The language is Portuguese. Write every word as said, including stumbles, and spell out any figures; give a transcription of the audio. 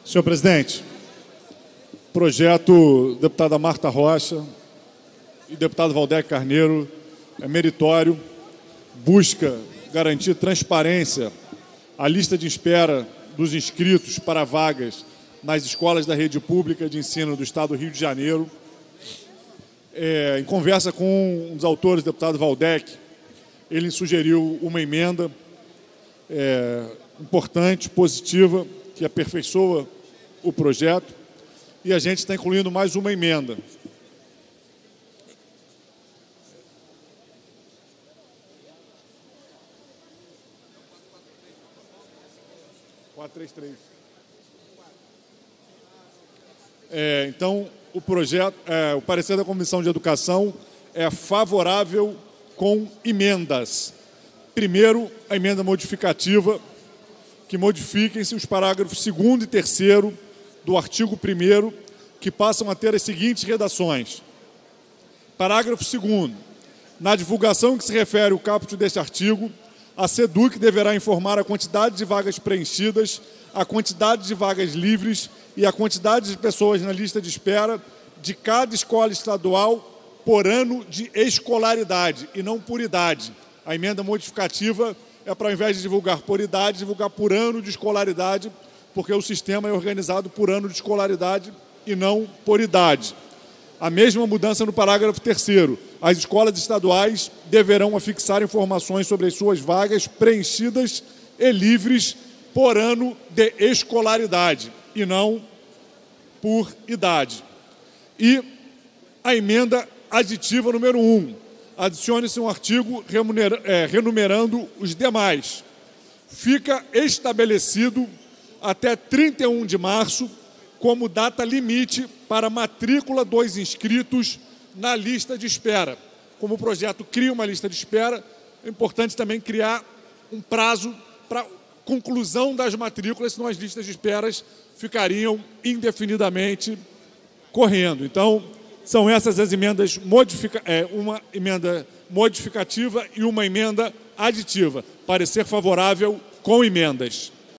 Senhor presidente, projeto deputada Marta Rocha e deputado Valdec Carneiro é meritório, busca garantir transparência à lista de espera dos inscritos para vagas nas escolas da rede pública de ensino do Estado do Rio de Janeiro. É, em conversa com um dos autores, o deputado Valdec, ele sugeriu uma emenda é, importante, positiva, que aperfeiçoa o projeto, e a gente está incluindo mais uma emenda. quatrocentos e trinta e três. É, então, o projeto, é, o parecer da Comissão de Educação é favorável com emendas. Primeiro, a emenda modificativa, que modifiquem-se os parágrafos segundo e terceiro do artigo primeiro, que passam a ter as seguintes redações. Parágrafo segundo. Na divulgação que se refere ao caput deste artigo, a SEDUC deverá informar a quantidade de vagas preenchidas, a quantidade de vagas livres e a quantidade de pessoas na lista de espera de cada escola estadual por ano de escolaridade e não por idade. A emenda modificativa é para, ao invés de divulgar por idade, divulgar por ano de escolaridade, porque o sistema é organizado por ano de escolaridade e não por idade. A mesma mudança no parágrafo terceiro. As escolas estaduais deverão afixar informações sobre as suas vagas preenchidas e livres por ano de escolaridade e não por idade. E a emenda aditiva número um. Adicione-se um artigo é, renumerando os demais. Fica estabelecido até trinta e um de março como data limite para a matrícula dos inscritos na lista de espera. Como o projeto cria uma lista de espera, é importante também criar um prazo para conclusão das matrículas, senão as listas de esperas ficariam indefinidamente correndo. Então, são essas as emendas, modifica, é, uma emenda modificativa e uma emenda aditiva. Parecer favorável com emendas.